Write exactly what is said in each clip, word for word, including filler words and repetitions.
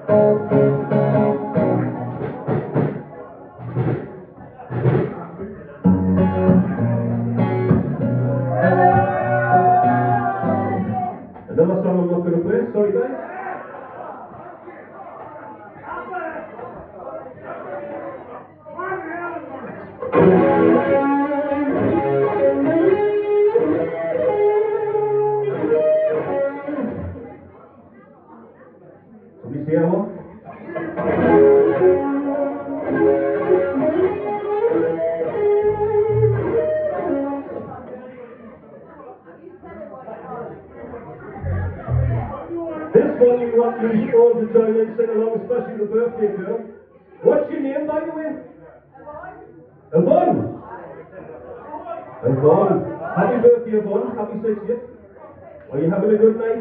Another song I'm not going to play, sorry guys. Somebody see that one? This one we want you all to join in, sing along, especially the birthday girl. What's your name, by the way? Yvonne. Yvonne. Happy birthday, Yvonne. Happy sixtieth. Are you having a good night?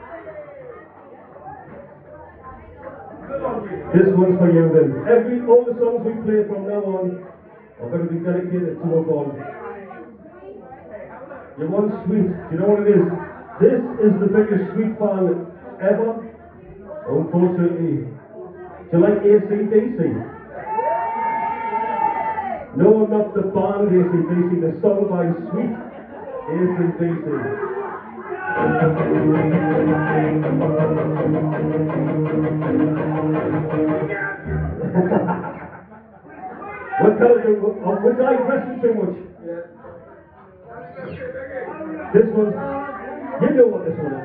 This one's for you then. Every, all the songs we play from now on are going to be dedicated to Yvonne. Yvonne's sweet. Do you know what it is? This is the biggest sweet fan ever. Unfortunately. Do you like A C D C? No, not the band A C D C, the song by Sweet A C D C. What kind of, oh, was I dressing too much? Yeah. This one, you know what this one is.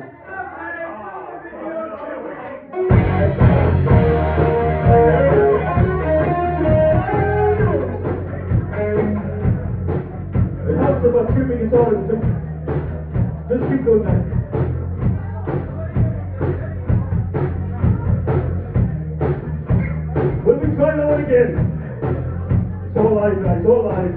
It has about two minutes on it, just keep going back. Will we try that one again? It's all live, guys, all live.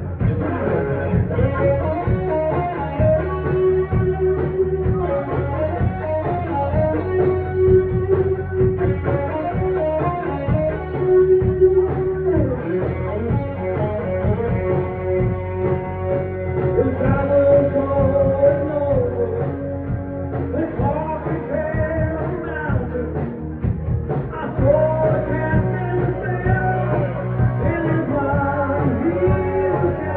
Yeah.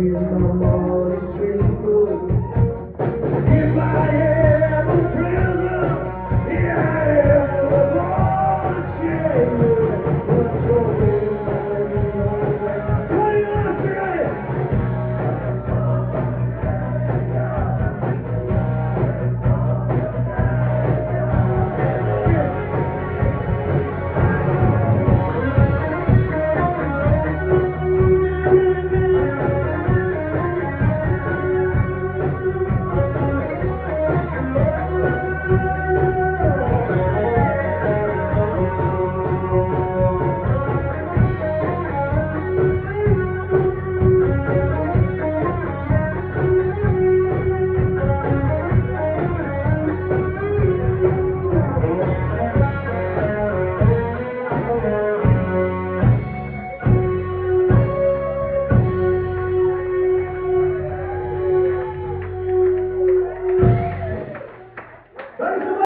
my mind.